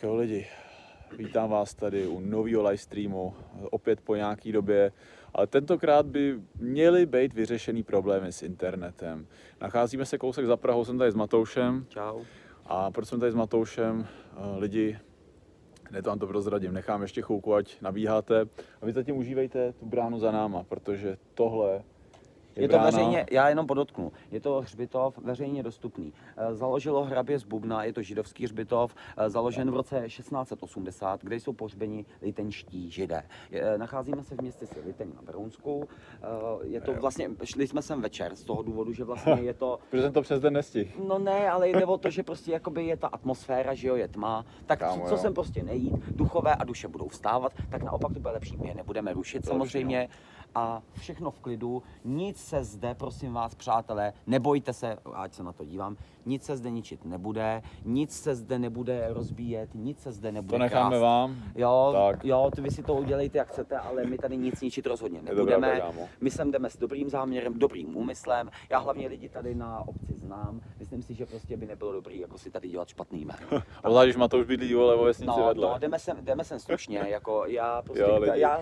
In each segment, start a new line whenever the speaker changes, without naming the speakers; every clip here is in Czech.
jo lidi, vítám vás tady u nového livestreamu, opět po nějaký době, ale tentokrát by měly být vyřešený problémy s internetem. Nacházíme se kousek za Prahou, jsem tady s Matoušem.
Čau.
A proč jsem tady s Matoušem? Lidi, hned vám to prozradím, nechám ještě chvilku, ať nabíháte. A vy zatím užívejte tu bránu za náma, protože tohle
je to veřejně, já jenom podotknu, je to hřbitov veřejně dostupný. Založilo hrabě z Bubna, je to židovský hřbitov, založen v roce 1680, kde jsou pohřbeni litenští židé. Nacházíme se v městě Liteň na Berounsku. Je to vlastně, šli jsme sem večer z toho důvodu, že vlastně je to...
Protože jsem to přes den nestihl.
No ne, ale jde o to, že prostě jakoby je ta atmosféra, že jo, je tma. Tak
Kámo,
co sem prostě nejít, duchové a duše budou vstávat, tak naopak to bude lepší, my je nebudeme rušit samozřejmě. A všechno v klidu, nic se zde, prosím vás, přátelé, nebojte se, ať se na to dívám, nic se zde ničit nebude, nic se zde nebude rozbíjet, nic se zde nebude
To necháme
krást.
vám.
Jo,
tak.
jo, vy si to udělejte, jak chcete, ale my tady nic ničit rozhodně nebudeme.
Dobrá,
my sem jdeme s dobrým záměrem, dobrým úmyslem. Já hlavně lidi tady na obci znám. Myslím si, že prostě by nebylo dobrý jako si tady dělat špatný jméno.
Obzvlášť, když Matouš bydlí vole o vesnici vedle.
No, jdeme sem stručně, jako já prostě,
Jo, lidi,
já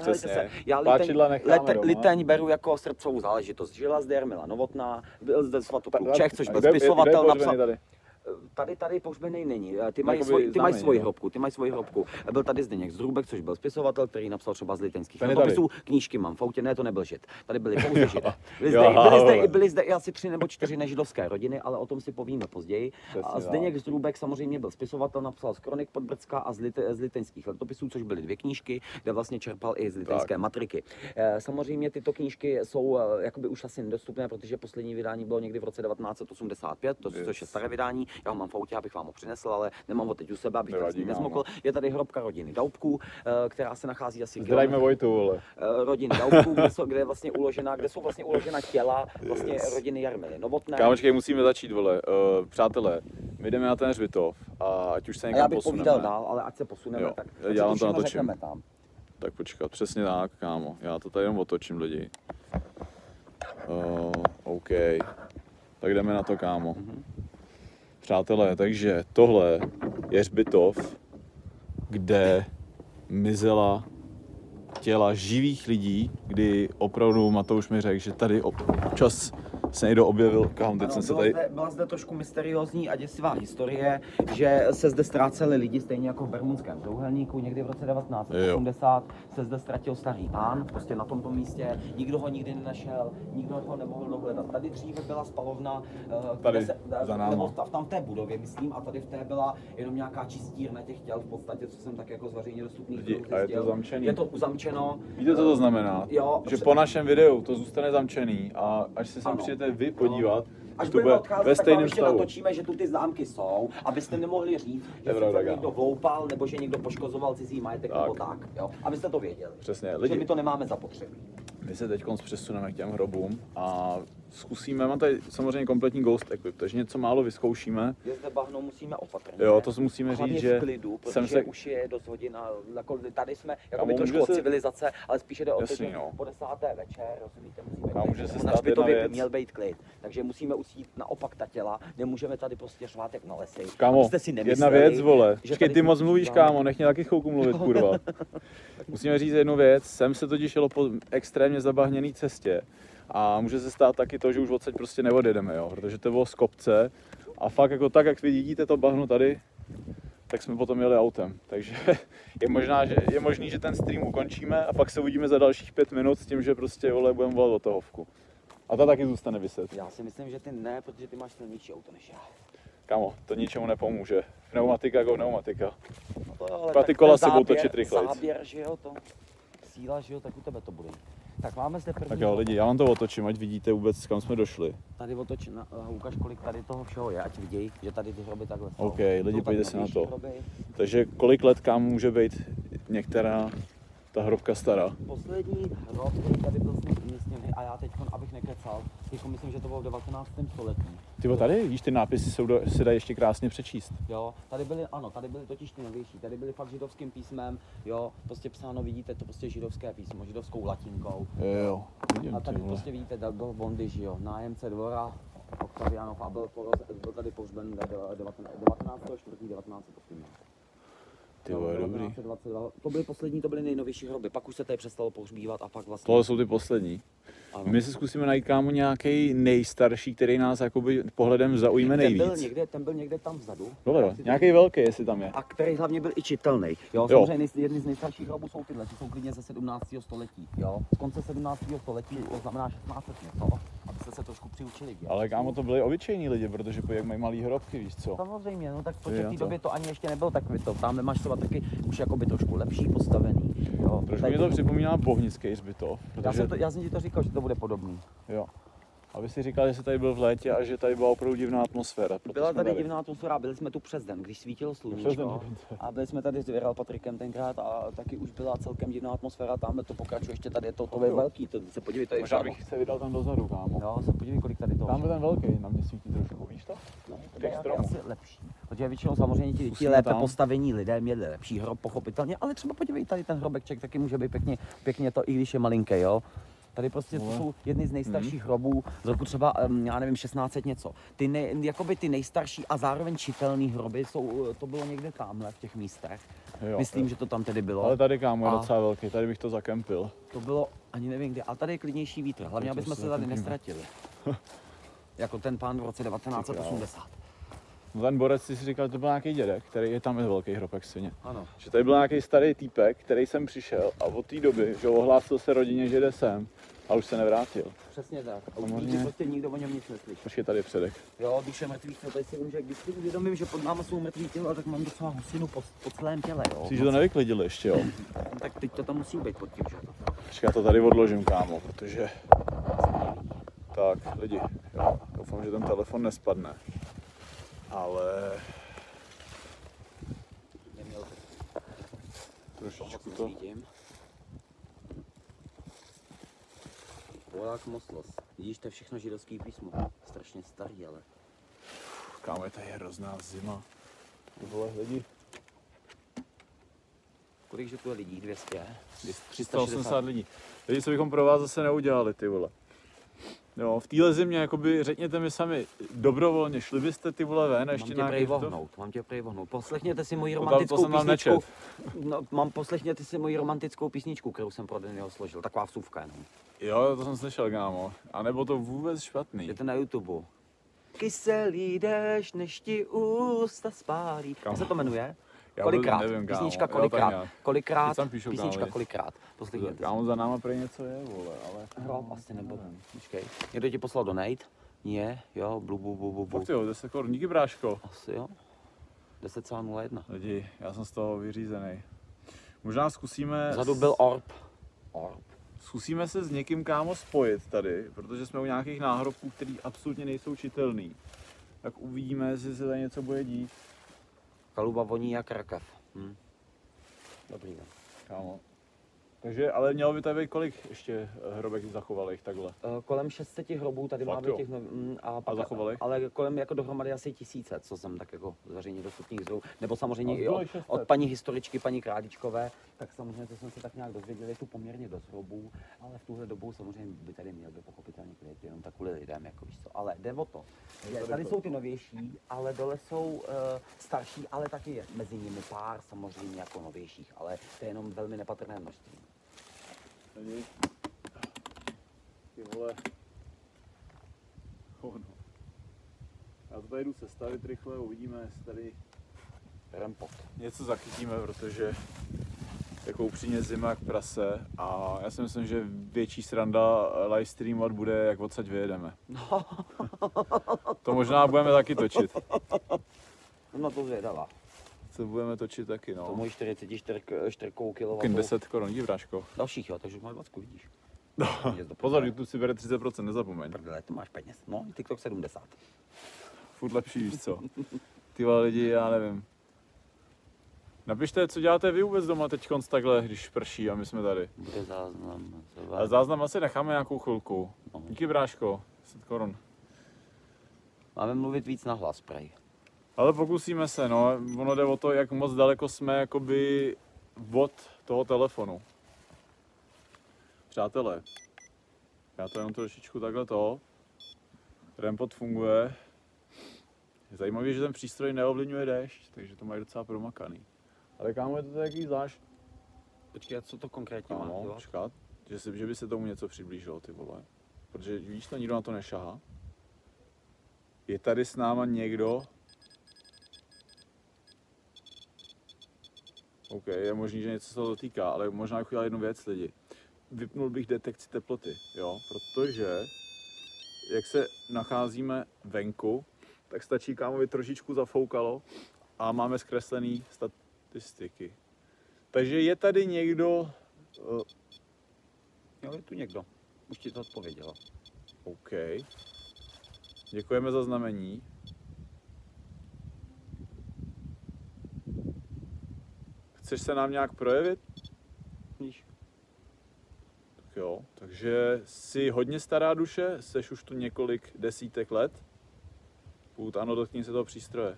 Liteň beru jako srdcovou záležitost. Žila zde Jarmila Novotná, byl zde Svatopluk Čech, což byl spisovatel, napsal... Tady pohřbený není. Ty mají svoji hrobku. Byl tady Zdeněk Zdrůbek, což byl spisovatel, který napsal třeba z liteňských letopisů. Knížky mám v autě, ne, to nebyl žid. Tady byli pouze židé. Byly zde i asi 3 nebo 4 nežidovské rodiny, ale o tom si povíme později. A Zdeněk Zdrůbek samozřejmě byl spisovatel, napsal z Kronik Podbrzka a z liteňských letopisů, což byly 2 knížky, kde vlastně čerpal i z liteňské matriky. Samozřejmě tyto knížky jsou jakoby už asi nedostupné, protože poslední vydání bylo někdy v roce 1985, což je staré vydání. Já ho mám v autě, abych vám ho přinesl, ale nemám ho teď u sebe, abych to nezmokl. Je tady hrobka rodiny Daubků, která se nachází asi
Zdravíme Vojtu, vole.
Rodiny Daubků, kde jsou vlastně uložena těla vlastně rodiny Jarmily Novotné.
Kámočky, musíme začít, vole. Přátelé, my jdeme na ten hřbitov a ať už se někam posuneme.
Já bych povídal dál, ale ať se posuneme, tak
já vám to natočím.
Tam.
Tak počkat, přesně tak, kámo. Já to tady jenom otočím, lidi. OK. Tak jdeme na to, kámo. Přátelé, takže tohle je hřbitov, kde mizela těla živých lidí, kdy opravdu Matouš mi řekl, že tady občas se někdo objevil, kam teď jsem se tady...
Byla zde trošku mysteriózní a děsivá historie, že se zde ztráceli lidi, stejně jako v Bermudském trojúhelníku, někdy v roce 1980 se zde ztratil starý pán, prostě na tomto místě, nikdo ho nikdy nenašel, nikdo ho nemohl dohledat. Tady dříve byla spalovna,
tady za náma.
Tam v té budově, myslím, a tady v té byla jenom nějaká čistírna těch těl, v podstatě, co jsem tak jako z veřejně dostupných
a je to zamčený.
Je to uzamčeno.
Víte, co to znamená?
Jo,
že po našem videu to zůstane zamčený a až se sem přijete vy podívat,
až
to bude ve stejném
stavu. Natočíme, že tu ty známky jsou, abyste nemohli říct, že se někdo vloupal, nebo že někdo poškozoval cizí majetek nebo tak, jo? Abyste to věděli.
Přesně,
lidi. Že my to nemáme zapotřebí.
My se teď přesuneme k těm hrobům a zkusíme, mám tady samozřejmě kompletní ghost equip, takže něco málo vyzkoušíme.
Je zde bahno, musíme opatrně.
Jo, to musíme říct, že...
v klidu, protože už je dost hodin a jako tady jsme jakoby trošku od civilizace, ale spíše jde o to, že po 10. večer, rozumíte, musíme měl být klid, takže musíme usít naopak ta těla, nemůžeme tady prostě řvát jak na lesy.
Kámo, jedna věc, vole, počkej, ty moc mluvíš, kámo, nech mě taky chvilku mluvit, kurva. Musíme říct jednu věc, sem se totiž jelo po extrémně zabahněné cestě a může se stát taky to, že už odsaď prostě neodjedeme, jo, protože to bylo z kopce a fakt jako tak, jak vy vidíte to bahno tady, tak jsme potom jeli autem, takže je možný, že ten stream ukončíme a pak se uvidíme za dalších 5 minut s tím, že prostě vole, budeme volat otohovku. A ta taky zůstane viset.
Já si myslím, že ty ne, protože ty máš silnější auto než já.
Kámo, to ničemu nepomůže. Pneumatika jako pneumatika.
No to jo, ale
ty kola se budou točit rychleji.
Záběr, že jo, to síla, že jo, tak u tebe to bude. Tak máme zde první.
Tak jo, lidi, já vám to otočím, ať vidíte vůbec, kam jsme došli.
Tady otoč, ukaž, kolik tady toho všeho je, ať vidějí, že tady ty hroby takhle jsou.
OK, lidi, pojďte se na to.
Hroby.
Takže kolik let kam může být některá ta hrobka stará?
Poslední hrob, který tady byl umístěný, a já teď, abych nekecal, myslím, že to bylo v 19. století.
Ty tady, víš, ty nápisy se dají ještě krásně přečíst.
Jo, tady byly totiž ty novější, tady byly fakt židovským písmem, jo, prostě psáno, vidíte, to prostě židovské písmo, židovskou latinkou.
Jo, vidím,
a tady prostě vidíte, byl Bondy, že jo, nájemce dvora, Octavianov a byl tady pohřben 19. 19.
Ty vole, dobrý.
1922. To byly poslední, to byly nejnovější hroby, pak už se tady přestalo pohřbívat a pak vlastně...
Tohle jsou ty poslední. Ano. My si zkusíme najít, kámo, nějaký nejstarší, který nás jakoby pohledem zaujme nejvíc.
Ten byl někde tam vzadu.
Dobré, nějaký velký, jestli tam je.
A který hlavně byl i čitelný. Jo, samozřejmě jedny z nejstarších hrobů jsou tyhle, ty jsou klidně ze 17. století. Jo, z konce 17. století, to znamená 16 něco, abyste se trošku přiučili. Jo.
Ale kámo, to byli obyčejní lidi, protože jak mají malý hrobky, víš co?
Samozřejmě, no tak v té době to ani ještě nebylo takový to. Tam máš třeba taky už jakoby trošku lepší postavený. Jo.
Trošku mě to připomíná Bohnický hřbitov.
Protože... Já jsem ti to říkal, že to bude podobný.
Jo. Aby si říkal, že jsi tady byl v létě a že tady byla opravdu divná atmosféra.
Byla tady divná atmosféra, byli jsme tu přes den, když svítilo sluníčko. A byli jsme tady s Věral Patrikem tenkrát a taky už byla celkem divná atmosféra. Tamhle to pokračuje, ještě tady je to je velký, to se podívej, to je
možná bych se vydal tam dozadu, kámo.
Jo, se podívej, kolik tady toho.
Tam je ten velký, na mě svítí trošku, víš to?
No, to je asi lepší. Protože většinou samozřejmě ti lépe postavení lidé měli lepší hrob, pochopitelně, ale třeba podívej, tady ten hrobeček taky může být pěkně to, i když je malinký, jo. Tady prostě to jsou jedny z nejstarších hrobů z roku třeba, já nevím, 1600 něco. Jakoby ty nejstarší a zároveň čitelný hroby to bylo někde tamhle v těch místech. Jo, myslím, že to tam tedy bylo.
Ale tady, kámo, je docela velký, tady bych to zakempil.
To bylo, ani nevím kde, a tady je klidnější vítr, hlavně aby jsme se tady nestratili. Jako ten pán v roce 1980.
No ten borec si říkal, že to byl nějaký dědek, který je tam velký hrobek svině.
Ano.
Že tady byl nějaký starý týpek, který sem přišel a od té doby, že ohlásil se rodině, že jde sem a už se nevrátil.
Přesně tak. A už prostě nikdo o něm nic neslyší.
Počkej, tady je předek.
Jo, když je mrtvý tělo, tady si vím, že když si uvědomím, že pod náma jsou mrtvý těla, tak mám docela husinu po celém těle, jo.
Myslíš, že to nevyklidili ještě, jo?
Tak teď to tam musí být pod tím, že?
Počkej, já to tady odložím, kámo, protože... Tak, lidi, jo, doufám, že ten telefon nespadne. Ale... Trošičku to...
Polák Moslos. Vidíš, to je všechno židovský písmo. Strašně starý, ale...
Kámo, je tady hrozná zima. To vole, lidi.
Kolik že tu je lidí? 200?
380 lidí. Lidi, co bychom pro vás zase neudělali, ty vole. Jo, v téhle zimě, jakoby, řekněte mi sami, dobrovolně, šli byste ty vole ven, ještě nějaký
Mám tě prej vohnout. Poslechněte si moji romantickou písničku. No, poslechněte si moji romantickou písničku, kterou jsem pro Dennyho složil, taková vsuvka jenom.
Jo, to jsem slyšel, kámo. A nebo to vůbec špatný.
Je to na YouTube. Kyselý déšť, než ti ústa spálí. Jak se to jmenuje? Kolikrát, nevím, písnička kolikrát, písnička kolikrát. Poslechněte si.
Kámo, za náma prej něco je, vole, ale...
Hrob asi nebo, počkej. Někdo ti poslal donate? Nie, jo, blu.
Fakt jo, 10 korun, díky bráško.
Asi jo. 10,01.
Lidi, já jsem z toho vyřízený. Možná zkusíme...
Vzadu byl orb.
Zkusíme se s někým, kámo, spojit tady, protože jsme u nějakých náhrobků, které absolutně nejsou čitelný. Tak uvidíme, jestli se tady něco bude dít.
Kaluba voní jak rakev. Dobrý, no.
Kámo. Takže, ale mělo by tady být kolik ještě hrobek zachovalých takhle?
Kolem 600 hrobů tady máme těch
a zachovalých?
Ale kolem jako dohromady asi 1000, co jsem tak jako z veřejně dostupných zdrojů. Nebo samozřejmě i od paní historičky, paní Králíčkové, tak samozřejmě to jsem se tak nějak dozvěděl, je tu poměrně dost hrobů, ale v tuhle dobu samozřejmě by tady měl být pochopitelně klid, jenom tak kvůli lidem, jako víš co. Ale jde o to. Tady jsou ty novější, ale dole jsou starší, ale taky je mezi nimi pár samozřejmě jako novějších, ale to je jenom velmi nepatrné množství.
Ty vole. No. Já to tady jdu sestavit rychle, uvidíme, jestli tady něco zachytíme, protože jako upřímně zima jak prase a já si myslím, že větší sranda live streamovat bude, jak odsaď vyjedeme.
No.
To možná budeme taky točit.
No to zvědavá.
Co budeme točit taky, no.
To můj 44 kW.
10 korun, díky bráško.
Dalších jo, takže už máš 20, vidíš.
No. Pozor, YouTube si bere 30%, nezapomeň.
Prdele, to máš peněz. No, TikTok 70.
Furt lepší, víš co. Ty lidi, já nevím. Napište, co děláte vy vůbec doma teď takhle, když prší a my jsme tady.
Bude záznam.
Ale záznam asi necháme nějakou chvilku. No. Díky bráško, 10 korun.
Máme mluvit víc na hlas, prej.
Ale pokusíme se, no. Ono jde o to, jak moc daleko jsme jakoby od toho telefonu. Přátelé, já to jenom trošičku takhle to. Rempot funguje. Je zajímavé, že ten přístroj neovlivňuje déšť, takže to mají docela promakaný. Ale kámo, je to takový zvlášť.
Počkej, co to konkrétně má dělat?
Počkat, že by se tomu něco přiblížilo, ty vole. Protože víš to, nikdo na to nešahá. Je tady s náma někdo. OK, je možný, že něco se to dotýká, ale možná bych udělal jednu věc, lidi. Vypnul bych detekci teploty, jo, protože jak se nacházíme venku, tak stačí, kámovi trošičku zafoukalo a máme zkreslený statistiky. Takže je tady někdo...
Jo, je tu někdo. Už ti to odpověděla.
OK. Děkujeme za znamení. Chceš se nám nějak projevit?
Víš.
Tak jo, takže jsi hodně stará duše, seš už tu několik desítek let. Pokud ano, dotkni se toho přístroje.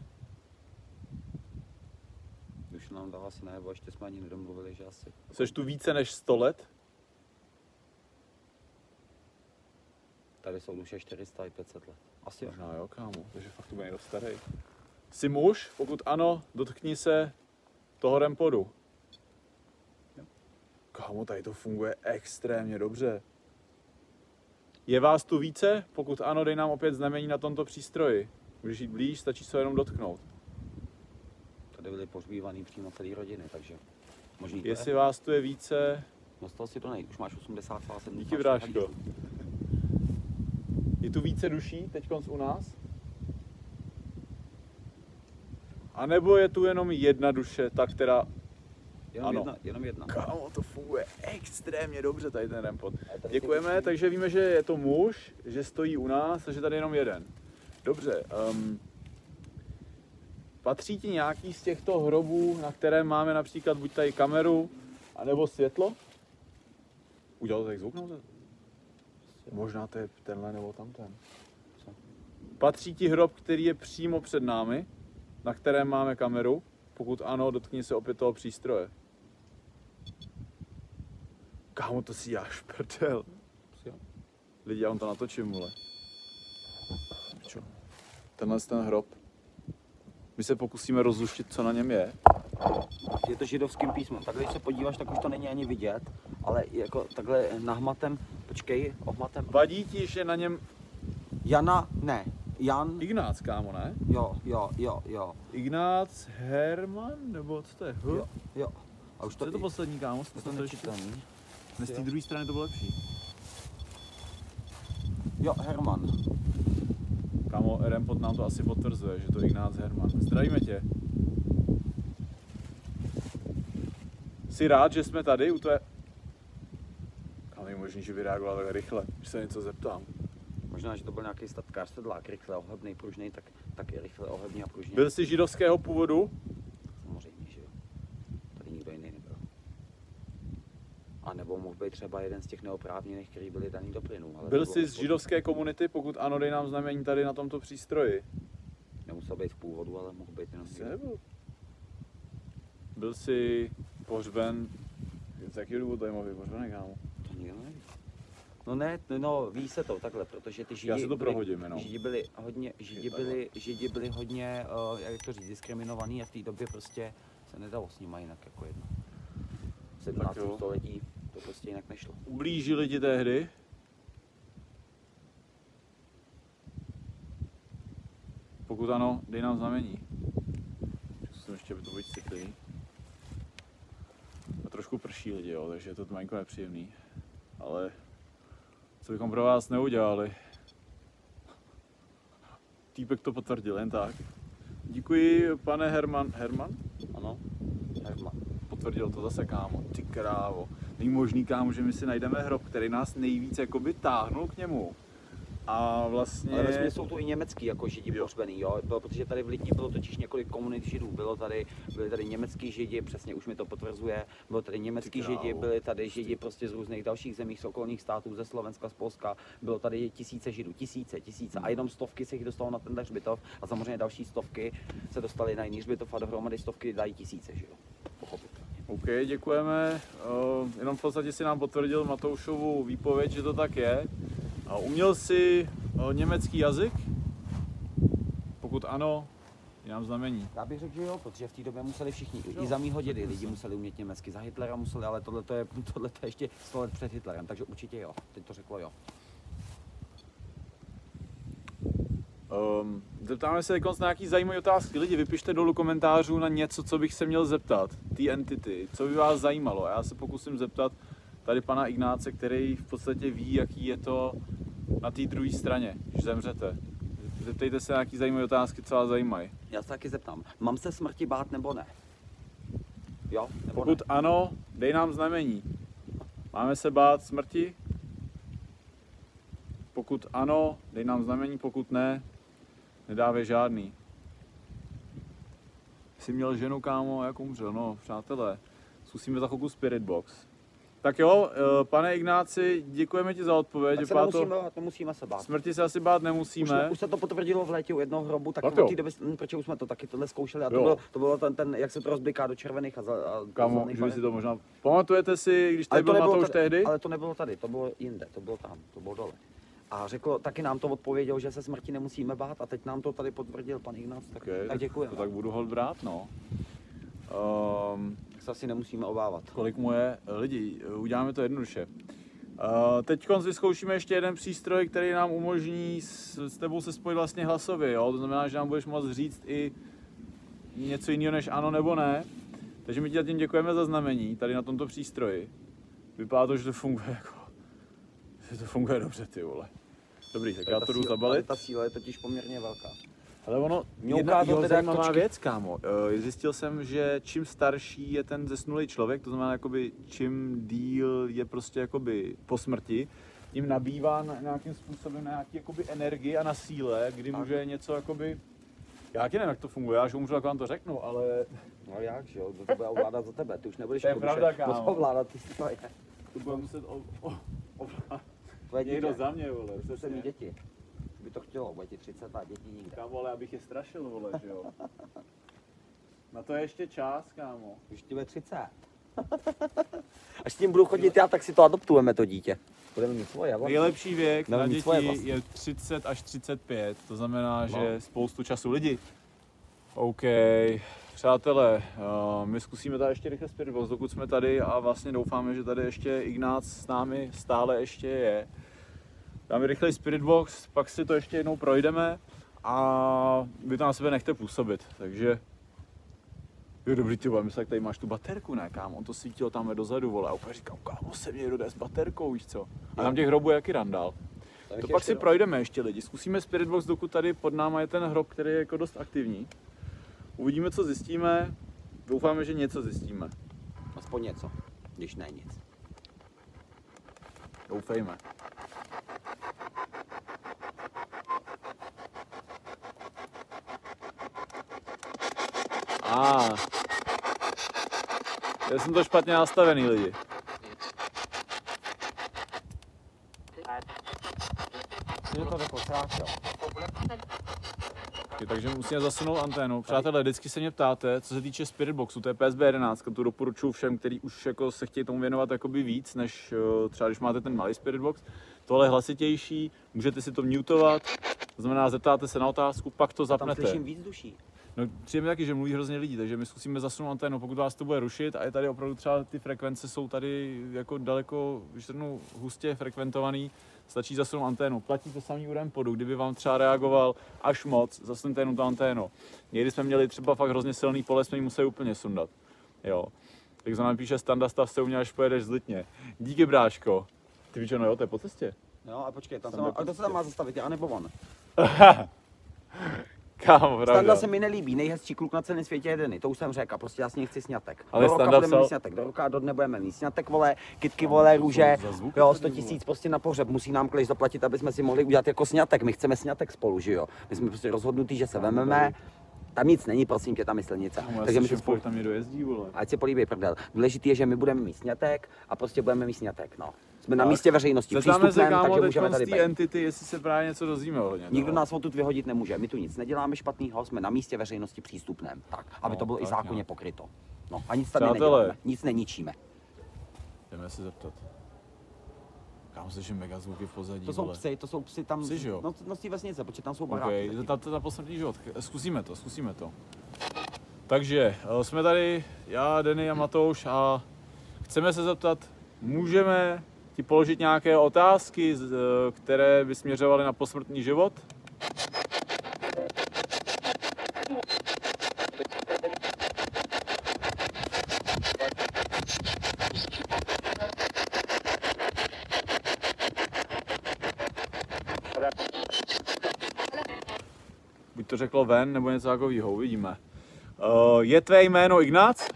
Už nám dala asi najevo, ještě jsme ani nedomluvili, že asi.
Seš tu více než 100 let?
Tady jsou duše 400 i 500 let. Asi jo.
Možná jo, kámo, takže fakt tu bude někdo starý. Jsi muž? Pokud ano, dotkni se toho rempodu.
Jo.
Kámo, tady to funguje extrémně dobře. Je vás tu více? Pokud ano, dej nám opět znamení na tomto přístroji. Můžeš jít blíž, stačí se jenom dotknout.
Tady byly pohřbívaný přímo celý rodiny, takže možný to
Jestli
je.
vás tu je více...
Dostal si to nejít, už máš 80,7.
Díky, bráško. Je tu více duší teďkonc u nás? A nebo je tu jenom jedna duše, ta, která...
Jenom jedna.
Kámo, to funguje extrémně dobře tady ten rempot. Děkujeme, takže víme, že je to muž, že stojí u nás, takže tady jenom jeden. Dobře. Patří ti nějaký z těchto hrobů, na kterém máme například buď tady kameru, anebo světlo? Udělal to tak zvuk nahoře? Možná to je tenhle nebo tamten.
Co?
Patří ti hrob, který je přímo před námi, na kterém máme kameru? Pokud ano, dotkni se opět toho přístroje. Kámo, to si jáš prdel. Lidi, já vám to natočím, vole. Čo? Tenhle ten hrob. My se pokusíme rozluštit, co na něm je.
Je to židovským písmem. Takhle, když se podíváš, tak už to není ani vidět, ale jako takhle nahmatem, počkej, ohmatem.
Vadí ti, že na něm...
Jana, ne, Jan...
Ignác, kámo, ne?
Jo.
Ignác Herman, nebo co to je?
Jo. A už
to je to poslední, kámo?
To nečitelný.
Z té druhé strany to bylo lepší.
Jo, Herman.
Kámo, Rempot nám to asi potvrzuje, že to je Ignác Herman. Zdravíme tě. Jsi rád, že jsme tady u tvé... Kámo, je možný, že by reagoval tak rychle, že se něco zeptám.
Možná, že to byl nějaký statkář sedlák, rychle ohebnej, pružnej, tak je rychle ohebný a pružný.
Byl jsi židovského původu?
Samozřejmě, že jo. Tady nikdo jiný nebyl. A nebo mohl být třeba jeden z těch neoprávněných, kteří byli daný do plynu.
Byl jsi z židovské komunity? Pokud ano, dej nám znamení tady na tomto přístroji.
Nemusel být v původu, ale mohl být jenom
nebyl. Byl jsi pohřben... Z jakého důvodu tady mohl být pohřbený, kámo?
To nikdo neví. No ví se to takhle, protože ty Židi...
Já si to prohodím jenom.
Židi byli hodně, jak to říct, diskriminovaný a v té době prostě se nedalo s nima jinak jako jedno. V 17. století to prostě jinak nešlo.
Ublížili ti tehdy? Pokud ano, dej nám znamení. Zkusím ještě, aby to bylo citlivý. A trošku prší lidi, jo, takže je to malinko nepříjemný. Ale co bychom pro vás neudělali? Týpek to potvrdil, jen tak. Děkuji, pane Herman. Herman?
Ano, Herman.
Potvrdil to zase, kámo. Ty krávo. Není možný, kámo, že my si najdeme hrob, který nás nejvíc jakoby táhnul k němu. A vlastně...
Ale vlastně jsou tu i německý jako Židi pohřbený, jo? Protože tady v Lipni bylo totiž několik komunit Židů. Byli tady německý Židi, přesně už mi to potvrzuje. Bylo tady německý Židi, byli tady Židi prostě z různých dalších zemí, z okolních států, ze Slovenska, z Polska. Bylo tady tisíce Židů, tisíce. A jenom stovky se jich dostalo na tenhle hřbitov a samozřejmě další stovky se dostaly na jiný hřbitov a dohromady stovky dají tisíce, že jo? Pochopitelně.
OK, děkujeme. Jenom v podstatě si nám potvrdil Matoušovu výpověď, že to tak je. A uměl jsi německý jazyk? Pokud ano, Dej nám znamení.
Já bych řekl, že jo, protože v té době museli všichni, i za mýho dědy lidi museli umět německy, za Hitlera museli, ale tohle je ještě 100 let před Hitlerem, takže určitě jo, teď to řeklo jo.
Zeptáme se na nějaký zajímavé otázky. Lidi, vypište dolů komentářů na něco, co bych se měl zeptat. Ty entity, co by vás zajímalo. Já se pokusím zeptat tady pana Ignáce, který v podstatě ví, jaký je to na té druhé straně, když zemřete. Zeptejte se na nějaké zajímavé otázky, co vás zajímají.
Já se taky zeptám, mám se smrti bát nebo ne? Jo, nebo
pokud
ne?
Ano, dej nám znamení. Máme se bát smrti? Pokud ano, dej nám znamení, pokud ne, nedávej žádný. Jsi měl ženu, kámo, jak umřel? No, přátelé, zkusíme za chvilku Spirit Box. Tak jo, pane Ignáci, děkujeme ti za odpověď.
Tak se nemusíme se bát.
Smrti se asi bát nemusíme.
Už se to potvrdilo v létě u jednoho hrobu, tak od té doby, protože už jsme to taky tohle zkoušeli a to bylo ten, jak se to rozbliká do červených a
kámo, že si to možná... Pamatujete si, když tady byl na to už tehdy?
Ale to nebylo tady, to bylo jinde, to bylo tam, to bylo dole. A řekl, taky nám to odpověděl, že se smrti nemusíme bát a teď nám to tady potvrdil pan Ignác, tak děkujeme.
To tak budu hold brát, no.
Tak se asi nemusíme obávat.
Kolik mu je? Lidi, uděláme to jednoduše. Teď vyzkoušíme ještě jeden přístroj, který nám umožní s tebou se spojit vlastně hlasově, jo? To znamená, že nám budeš moct říct i něco jiného než ano nebo ne. Takže my ti zatím děkujeme za znamení tady na tomto přístroji. Vypadá to, že to funguje jako... Že to funguje dobře, ty vole. Dobrý, tak já to jdu zabalit.
Ta síla je totiž poměrně velká.
Ale ono, jedna zajímavá věc, kámo. Zjistil jsem, že čím starší je ten zesnulý člověk, to znamená, jakoby, čím díl je prostě jakoby po smrti, tím nabývá nějakým způsobem nějaký jakoby energii a na síle, kdy může něco jakoby... Já taky nevím, jak to funguje, já že umřu, jak vám to řeknu, ale...
No jak, že jo, to bude ovládat za tebe, ty už nebudeš
to je pravda, kámo.
moc ovládat ty stroje.
To bude muset ovládat.
Tvoje
někdo za mě, vole.
To jsou mý děti. By to chtělo, bude ti 30 a děti nikde.
Kámo, ale abych je strašil, vole, že jo. Na to je ještě čas, kámo.
Už ti bude 30. Až s tím budu chodit já, tak si to adoptujeme, to dítě. Budeme mít svoje.
Nejlepší věk na děti je 30 až 35, to znamená, že spoustu času lidi. OK, přátelé, my zkusíme tady ještě rychle Spirit Box, dokud jsme tady a vlastně doufáme, že tady ještě Ignác s námi stále ještě je. Dáme rychlej Spirit Box, pak si to ještě jednou projdeme a vy to na sebe nechte působit, takže... Jo, dobrý, ty vole, myslím, jak tady máš tu baterku, ne, kámo, on to svítilo tam dozadu, vole, a úplně říkám, kámo, se mě jde s baterkou, víš co? A tam těch hrobů je jaký randál. To pak si projdeme ještě, lidi, zkusíme Spirit Box, dokud tady pod náma je ten hrob, který je jako dost aktivní. Uvidíme, co zjistíme, doufáme, že něco zjistíme.
Aspoň něco, když ne nic.
Doufejme. Já jsem to špatně nastavený, lidi. Takže musíme zasunout anténu. Přátelé, vždycky se mě ptáte, co se týče Spirit Boxu, to je PSB 11, tu doporučuji všem, kteří už jako se chtějí tomu věnovat jakoby víc, než třeba když máte ten malý Spirit Box. Tohle je hlasitější, můžete si to mutovat, to znamená, zeptáte se na otázku, pak to zapnete.
Tam slyším víc duší.
No, přijeme taky, že mluví hrozně lidí, takže my zkusíme zasunout anténu, pokud vás to bude rušit a je tady opravdu třeba ty frekvence jsou tady jako daleko, když řeknu, hustě frekventovaný, stačí zasunout anténu. Platí to samý u REMPodu, kdyby vám třeba reagoval až moc, zasunete jenom tu anténu. Někdy jsme měli třeba fakt hrozně silný pole, jsme ji museli úplně sundat. Jo. Tak nám píše Standa, stav se u mě, až pojedeš z Litně. Díky, bráško. Ty víš, no jo, to je po cestě.
Jo, a počkej, tam a kdo se tam má zastavit, já nebo on?
Kámo,
Standa se mi nelíbí, nejhezčí kluk na celém světě je Denny, to už jsem řekl, a prostě já s ní chci sňatek.
Ale
do roka budeme mít sňatek, do roka a do dne budeme mít sňatek, vole, kytky, vole, růže, jo, 100 000 prostě na pohřeb, musí nám Kleš zaplatit, aby jsme si mohli udělat jako sňatek, my chceme sňatek spolu, že jo. My jsme prostě rozhodnutí, že se vememe, tam nic není, prosím tě, tam je silnice.
Takže my se spolu tam někdo jezdí, vole.
Ať si políbí prdel. Důležitý je, že my budeme mít sňatek a prostě budeme mít sňatek, no. Jsme na místě veřejnosti, přístupném, takže můžeme tady být.
Entity, jestli se právě něco dozvíme hodně.
Nikdo nás odtud vyhodit nemůže, my tu nic neděláme špatného, jsme na místě veřejnosti přístupném, tak, aby to bylo i zákonně pokryto. No, a nic tady neděláme, nic neničíme.
Jdeme se zeptat. Kámo, slyším mega zvuky v pozadí,
to jsou psy tam,
psy, jo?
No z té vesnice, protože tam jsou baráky.
Okay, to je posmrtný život, zkusíme to. Takže jsme tady, já, Denny a Matouš a chceme se zeptat, můžeme ti položit nějaké otázky, které by směřovaly na posmrtný život? Buď to řeklo ven, nebo něco takového, uvidíme. Je tvé jméno Ignác?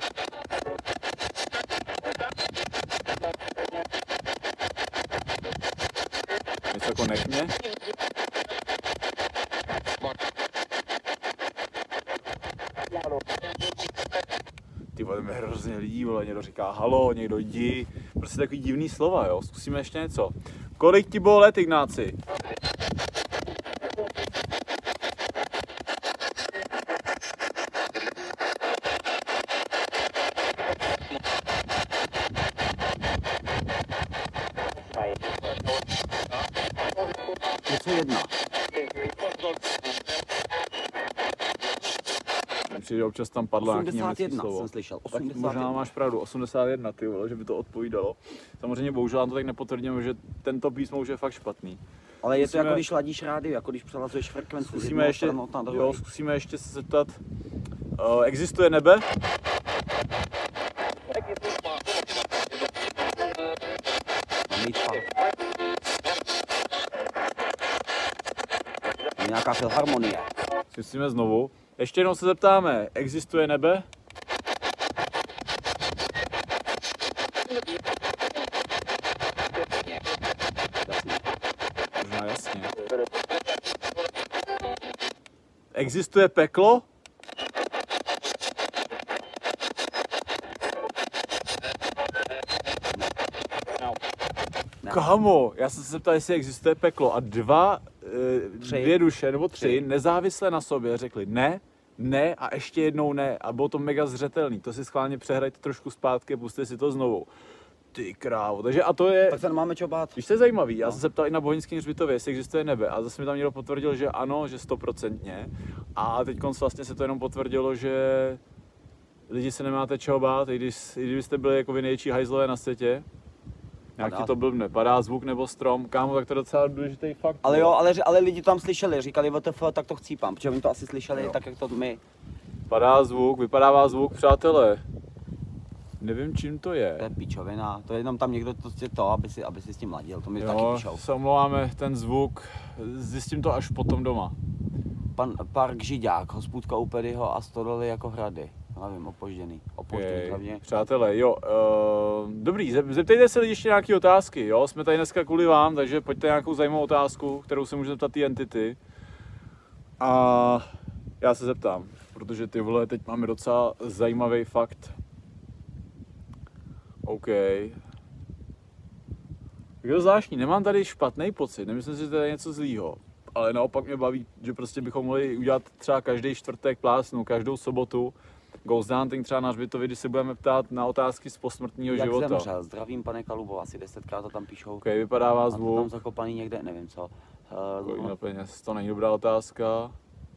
Něco jako nech mě? Ty vole, mi hrozně lidí, vole, někdo říká halo, někdo jdi, prostě takový divný slova, jo, zkusíme ještě něco. Kolik ti bylo let, Ignáci? Přijde, občas tam padlo nějaký německý slovo.
Jsem slyšel,
81. Tak možná máš pravdu, 81, ty vole, že by to odpovídalo. Samozřejmě bohužel to tak nepotvrdíme, že tento písmo už je fakt špatný.
Ale je to jako když ladíš rádio, jako když přelazuješ frekvenci.
Zkusíme ještě se zeptat, existuje nebe?
Nějaká filharmonie.
Zkusíme znovu. Ještě jednou se zeptáme, existuje nebe? Možná jasně. Existuje peklo? Kamo, já jsem se zeptal, jestli existuje peklo a dvě duše nebo tři nezávisle na sobě řekli ne a ještě jednou ne a bylo to mega zřetelný. To si schválně přehrajte trošku zpátky a pusťte si to znovu. Ty krávo, takže a to je...
Tak se nemáme čo bát.
Víš, to je zajímavý, já jsem se ptal i na Bohinském hřbitově, jestli existuje nebe a zase mi tam někdo potvrdil, že ano, že 100%. A teď vlastně se to jenom potvrdilo, že lidi se nemáte čeho bát, i kdybyste byli jako vy největší hajzlové na světě. Nějak ti to blbne, padá zvuk nebo strom, kámo, tak to je docela důležitý fakt.
Ale jo, ale lidi tam slyšeli, říkali WTF, tak to chcípám, protože oni to asi slyšeli tak, jak to my.
Padá zvuk, vypadává zvuk, přátelé. Nevím, čím to je.
To je pičovina, to je jenom tam někdo aby si s tím ladil, to mi taky píšou.
Se omlouváme, ten zvuk, zjistím to až potom doma.
Park Žiďák, hospůdka u Pedyho a stodoly jako hrady. Nevím, opožděný hlavně.
Přátelé, jo, dobrý, zeptejte se ještě nějaké otázky, jo, jsme tady dneska kvůli vám, takže pojďte nějakou zajímavou otázku, kterou se můžete zeptat ty entity. A já se zeptám, protože ty vole, teď máme docela zajímavý fakt. OK. Je to zvláštní, nemám tady špatný pocit, nemyslím si, že to je něco zlýho. Ale naopak mě baví, že prostě bychom mohli udělat třeba každý čtvrtek plásnu, každou sobotu Ghost Hunting třeba na hřbitově, kdy se budeme ptát na otázky z posmrtního života.
Jak zemřel? Zdravím, pane Kalubo, asi 10krát to tam píšou.
OK, vypadává zvuk.
Tam zakopaný někde, nevím co.
Kolik na peněz, to není dobrá otázka.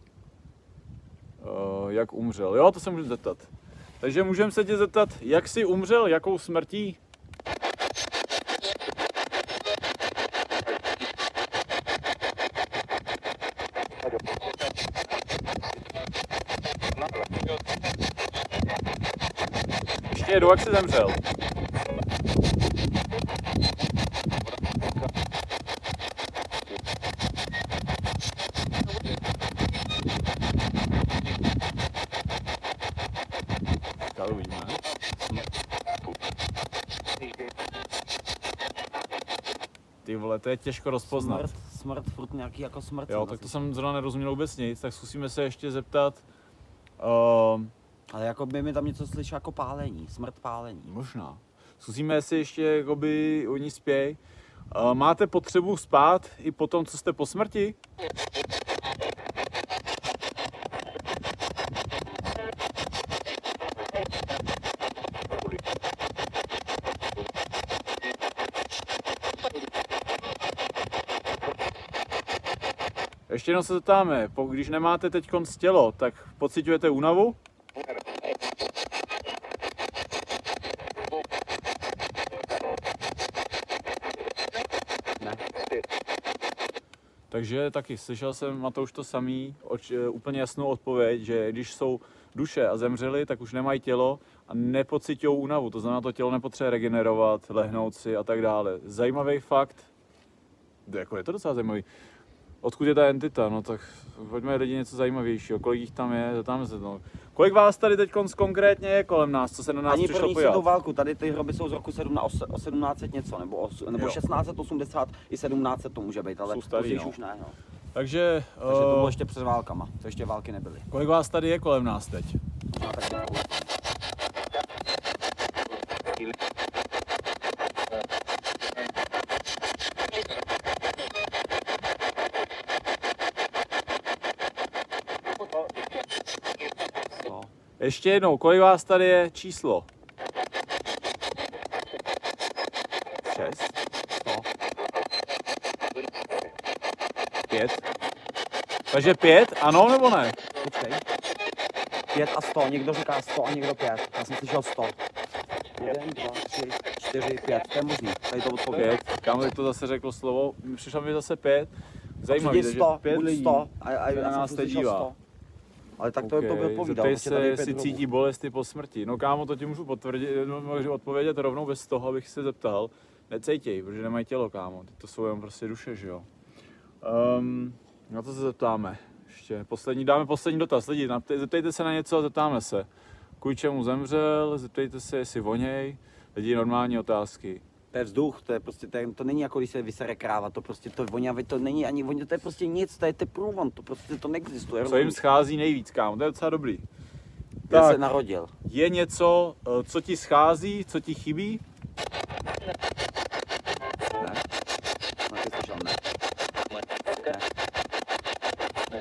Jak umřel? Jo, to se můžu zeptat. Takže můžeme se tě zeptat, jak jsi umřel, jakou smrtí? Ještě jedu, jak jsi zemřel? Ty vole, to je těžko rozpoznat.
Smrt, furt nějaký jako smrt.
Jo, tak to jsem zrovna nerozuměl vůbec nic, tak zkusíme se ještě zeptat.
Ale jako by mi tam něco slyšel jako pálení, smrt pálení.
Možná. Zkusíme si ještě, jakoby oni spěj. Máte potřebu spát i po tom, co jste po smrti? Ještě jednou se zeptáme, když nemáte teď tělo, tak pociťujete únavu?
Ne.
Takže taky slyšel jsem, Matouš, to samý, úplně jasnou odpověď, že když jsou duše a zemřeli, tak už nemají tělo a nepociťují únavu. To znamená, to tělo nepotřebuje regenerovat, lehnout si a tak dále. Zajímavý fakt, jako je to docela zajímavý. Odkud je ta entita? No tak pojďme lidi něco zajímavějšího. Kolik jich tam je? Tam se, no. Kolik vás tady teď konkrétně je kolem nás, co se na nás přišlo podívat?
Ani pro válku, tady ty hroby jsou z roku 1700 něco, nebo 1680 i 1700 to může být, ale
starý,
už ne. No.
Takže
to bylo ještě před válkama, to ještě války nebyly.
Kolik vás tady je kolem nás teď? Ještě jednou, kolik vás tady je číslo? 6? 5? Takže 5, ano nebo ne?
Počkej. 5 a 100, někdo říká 100 a někdo 5. Já jsem slyšel 100. 1, 2, 3, 4, 5, to je možný, tady to odpověď.
Kámo, to zase řeklo slovo, přišlo mi zase 5. Zajímavý, že 5 lidí
100,
a nás teď dívá.
Ale tak to by odpovídal.
Zeptej se, jestli cítí bolesti po smrti. No kámo, to ti můžu potvrdit, můžu odpovědět rovnou bez toho, abych se zeptal. Necejtěj, protože nemají tělo, kámo. Ty to jsou jen prostě duše, že jo. Na to se zeptáme. Ještě dáme poslední dotaz. Lidi, zeptejte se na něco a zeptáme se. Kvůli čemu zemřel, zeptejte se, jestli voněj. Lidi, normální otázky.
To je vzduch, to je prostě, to není jako když se vysere kráva, to prostě to voňavý, to není ani voně, to je prostě nic, to je teprůvan, to prostě to neexistuje.
Co jim schází nejvíc, kámo, to je docela dobrý.
Kde se narodil?
Je něco, co ti schází, co ti chybí?
Ne. No, ty slyšel ne. Ne.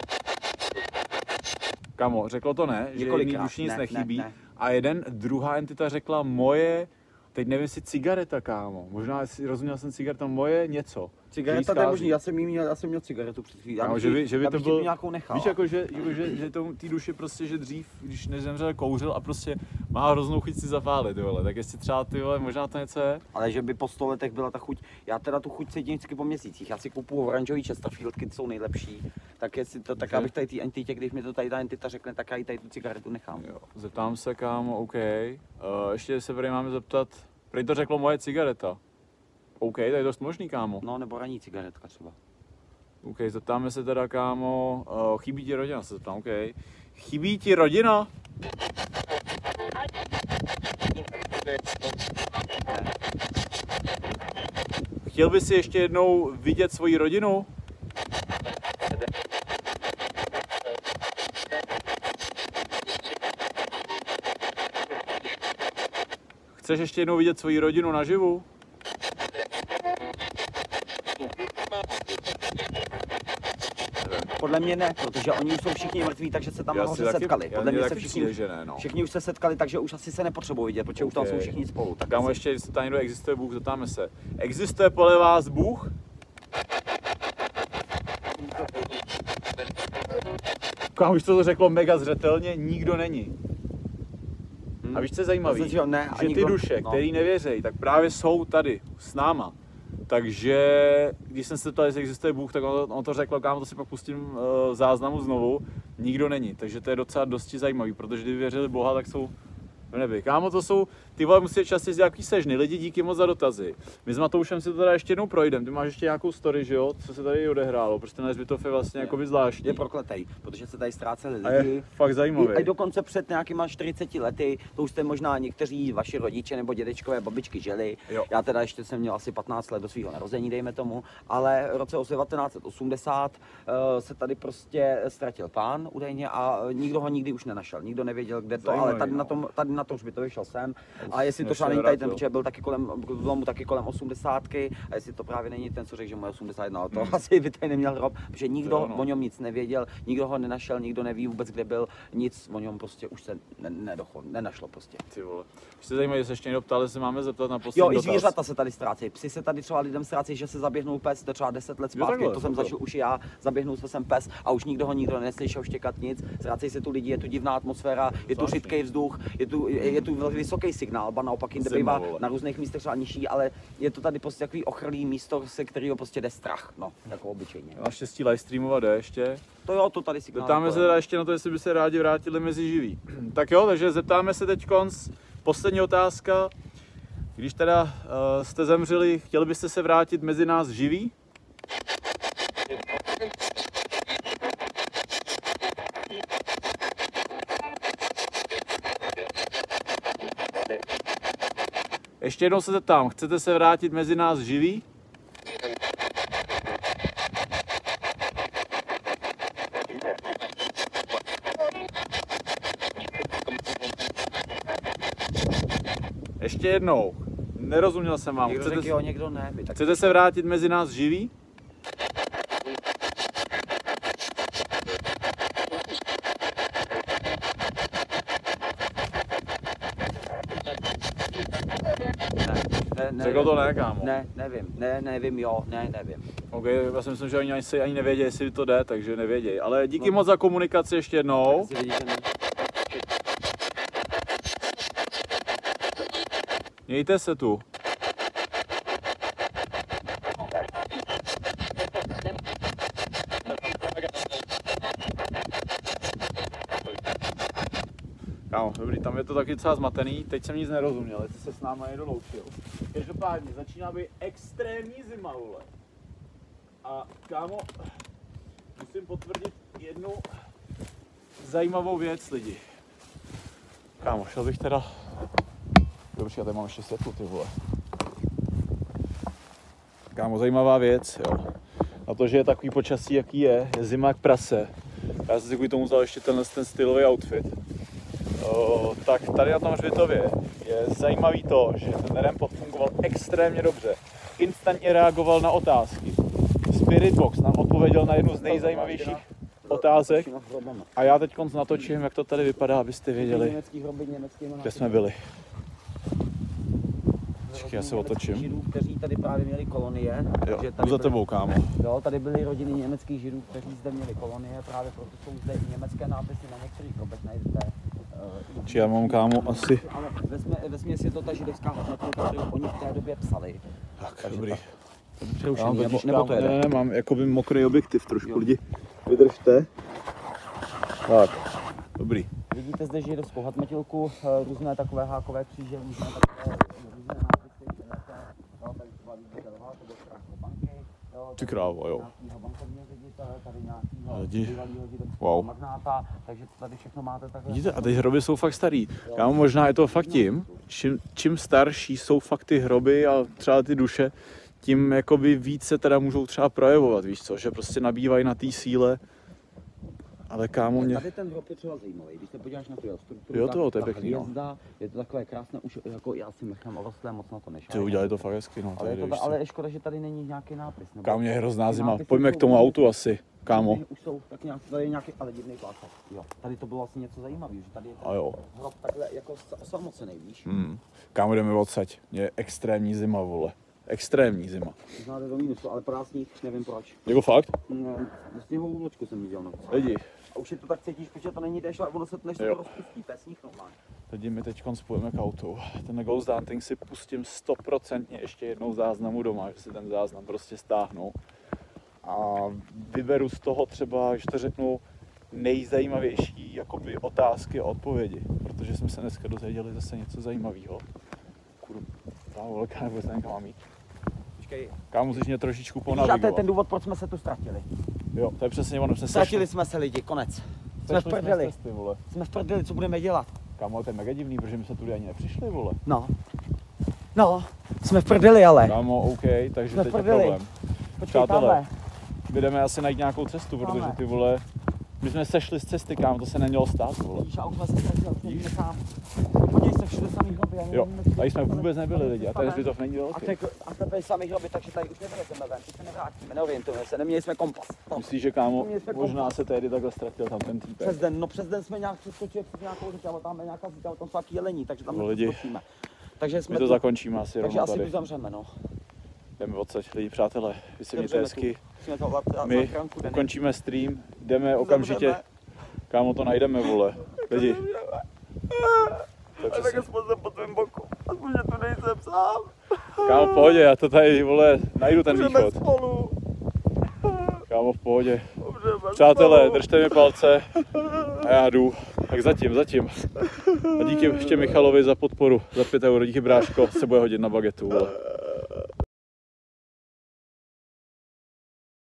Kamo, řeklo to ne, že mi duši nic nechybí. Ne. A druhá entita řekla moje, teď nevím, jestli cigareta, kámo. Možná, jestli rozuměl jsem cigareta, moje něco.
Cigareta, to je možný, já jsem měl cigaretu před chvílí.
Že by to byl
nějakou nechal.
Víš, jako, že ty duši prostě, že dřív, když nezemřel, kouřil a prostě má hroznou chuť si zapálit, vole. Tak jestli třeba ty vole, možná to něco je.
Ale že by po 100 letech byla ta chuť, já teda tu chuť cítím vždycky po měsících. Já si kupuju oranžový Chesterfieldky, ty jsou nejlepší. Tak jestli to, tak abych tady ty entitě, když mi to tady ta entita řekne, tak já jí tady tu cigaretu nechám.
Jo, zeptám se, kámo, OK. Ještě se tady máme zeptat, prý to řeklo moje cigareta. OK, to je dost možný, kámo.
No, nebo ranní cigaretka třeba.
OK, zeptáme se teda, kámo, chybí ti rodina, se zeptám, OK. Chybí ti rodina? Chtěl bys si ještě jednou vidět svoji rodinu? Chceš ještě jednou vidět svoji rodinu naživu?
Podle mě ne, protože oni už jsou všichni mrtví, takže se tam nahoře setkali. Podle mě se všichni už se setkali, takže už asi se nepotřebují vidět, protože už tam jsou všichni spolu.
Tak kámo, ještě, jestli tam někdo existuje Bůh, zeptáme se. Existuje podle vás Bůh? Kámo, už to řeklo mega zřetelně, nikdo není. A víš, co je zajímavý? Že ty duše, který nevěří, tak právě jsou tady s náma. Takže když jsem se ptal, jestli existuje Bůh, tak on to řekl, kámo, to si pak pustím záznamu znovu, nikdo není. Takže to je docela dosti zajímavý, protože kdyby věřili Boha, tak jsou v nebi. Kámo, to jsou, ty vole, musíte častěji nějaký sežny, lidi, díky moc za dotazy. My s Matoušem si to teda ještě jednou projdeme, ty máš ještě nějakou story, že jo, co se tady odehrálo, protože ten Nezbytov je vlastně jakoby zvláštní.
Je prokletej, protože se tady ztráceli lidi.
A je fakt zajímavý.
A dokonce před nějakýma 40 lety, to už jste možná někteří vaši rodiče nebo dědečkové, babičky žili. Jo. Já teda ještě jsem měl asi 15 let do svého narození, dejme tomu, ale v roce 1980 se tady prostě ztratil pán údajně a nikdo ho nikdy už nenašel, nikdo nevěděl, kde to, zajímavý, ale tady na to hřbitově, šel jsem. A jestli to třeba není tady ten, protože byl mu taky kolem 80, a jestli to právě není ten, co řekl, že mu je 81, ale to asi by tady neměl hrob, protože nikdo o něm nic nevěděl, nikdo ho nenašel, nikdo neví vůbec, kde byl, nic o něm prostě už se nenašlo prostě.
Ty vole. Když se zajímají, jestli ještě někdo ptal, jestli máme zeptat na poslední
dotaz. Jo, i zvířata se tady ztrácejí. Psi se tady třeba lidem ztrácejí, že se zaběhnul pes, to třeba 10 let zpátky, to jsem zažil už i já, zaběhnul jsem pes a už nikdo neslyšel štěkat nic, ztrácejí se tu lidi, je tu divná atmosféra, je tu řidký vzduch, je tu vysoký signál, ba naopak jinde bývá na různých místech třeba nižší, ale je to tady prostě takový ochrlý místo, se kterého prostě jde strach, no, jako obyčejně.
Naštěstí livestreamovat jde ještě.
To jo, to tady signál.
Zeptáme se teda ještě na to, jestli by se rádi vrátili mezi živí. Tak jo, takže zeptáme se teď poslední otázka. Když teda jste zemřeli, chtěli byste se vrátit mezi nás živí? Ještě jednou se zeptám, chcete se vrátit mezi nás živí? Ještě jednou, nerozuměl jsem vám.
Někdo řekl jo, někdo ne.
Chcete se vrátit mezi nás živí? Řekl to ne, kámo.
Ne, nevím, jo, nevím.
Ok, já si myslím, že oni ani nevědějí, jestli to jde, takže nevědějí. Ale díky moc za komunikaci ještě jednou. Mějte se tu. Kámo, dobrý, tam je to taky docela zmatený, teď jsem nic nerozuměl, jestli se s náma někdo loučil. Každopádně, začíná být extrémní zima, vole. A kámo, musím potvrdit jednu zajímavou věc, lidi. Kámo, šel bych teda... Dobře, já tady mám ještě světlo, ty vole. Kámo, zajímavá věc, jo. A to, že je takový počasí, jaký je zima jak prase. Já jsem si kvůli tomu vzal ještě ten stylový outfit. Tak tady na tom hřbitově je zajímavý to, že ten Rempot fungoval extrémně dobře. Instantně reagoval na otázky. Spiritbox nám odpověděl na jednu z nejzajímavějších otázek. A já teď natočím, jak to tady vypadá, abyste věděli, kde jsme byli. Já se otočím.
Židů, kteří tady právě měli kolonie.
Jo, tady za tebou, kámo.
Jo, tady byly rodiny německých Židů, kteří zde měli kolonie, právě proto jsou zde i německé nápisy na některých hrobech najdete.
Či já mám, kámo, asi...
Ale vesměs je to ta židovská hodnotka, kterou oni v té době psali.
Tak, dobrý.
Přerušení, nebo to jede?
Ne, mám jakoby mokrý objektiv trošku, lidi. Vydržte. Tak, dobrý.
Vidíte zde židovskou hadmetilku, různé takové hákové kříže, různé nápisy, tady třeba vidíte lva, to byl stránko banky.
Ty krávo, jo.
Bankovního ředitele, tady nějakýho bývalýho židovského magnáta, takže tady všechno máte takhle.
Vidíte, a ty hroby jsou fakt starý. Kámo, možná je to fakt tím, čím starší jsou fakt ty hroby a třeba ty duše, tím jakoby víc se teda můžou třeba projevovat, víš co, že prostě nabývají na té síle. Ale kámo mě...
Tady ten hrob je třeba zajímavý, když se podíváš na tu strukturu,
jo, to je pěkný,
hvězda, je to takové krásné, už jako já si nechám orostlé, moc na to nešel.
Ty udělali to fakt hezky, no.
Ale je škoda, že tady není nějaký nápis.
Kámo, mě je hrozná zima, pojďme k tomu autu asi, kámo.
Už jsou tak nějak, tady je nějaký, ale divný plátek, jo. Tady to bylo vlastně něco zajímavého, že tady je ten hrob takhle jako osamocený, víš?
Kámo, jdeme odsaď, je extrémní zima, vole. Extrémní zima.
Znáte do mínusu, ale padá sníh, nevím proč.
Jako fakt?
No, sněhovou vločku jsem viděl. No.
Lidi.
A už je to tak cítíš, protože to není déšť, ale ono se než to rozpustí, to je sníh normálně.
Lidi, my teď spojíme k autu. Ten Ghost Hunting si pustím 100% ještě jednou záznamu doma, že si ten záznam prostě stáhnu. A vyberu z toho třeba, že to řeknu, nejzajímavější jakoby otázky a odpovědi. Protože jsme se dneska dozvěděli zase něco zajímavého. Kurva, velká nebo se někam mám jít. Kámo, musíš mě trošičku ponavigovat.
To je ten důvod, proč jsme se tu ztratili.
Jo, to je přesně ono.
Ztratili jsme se lidi, konec. Jsme v prdeli. Jsme v prdeli, co budeme dělat?
Kámo, to je mega divný, protože my se tudy ani nepřišli, vole.
No, jsme v prdeli, ale.
Kámo, OK, takže
jsme
teď je problém.
Počkej,
Přátelé, jdeme asi najít nějakou cestu, protože ty vole, My jsme sešli z cesty, kámo, to se nemělo stát, vole.
Víš, a už jsme se ztratili, nevíme kam. Podívej se, všude samý hroby, já
jo, tady jsme vůbec nebyli lidi, a ten hřbitov není velký.
A teď byli samý hroby, takže tady už nevyleteme ven, teď se nevrátíme, neorientujeme se, neměli jsme kompas. No.
Myslíš, že kámo, možná se tehdy takhle ztratil tam ten týpek?
Přes den jsme nějak přeskočili přes nějakou říct, ale tam je nějaká zítra, tam jsou taky jelení, takže tam
neskočíme.
Takže jsme
my to zakončíme asi
takže asi
tady.
tu zamřeme, no.
Jdeme odsaď, lidi, přátelé, vy se mějte hezky. My ukončíme stream, jdeme okamžitě. Kámo, to najdeme, vole. Lidi.
A tak aspoň jsem po tvém boku. Aspoň, že tu nejsem sám.
Kámo, v pohodě, já to tady, vole, najdu ten východ.
Spolu.
Kámo, v pohodě. Přátelé, držte mi palce a já jdu. Tak zatím. A díky ještě Michalovi za podporu, za 5 €, díky bráško, se bude hodit na bagetu, vole.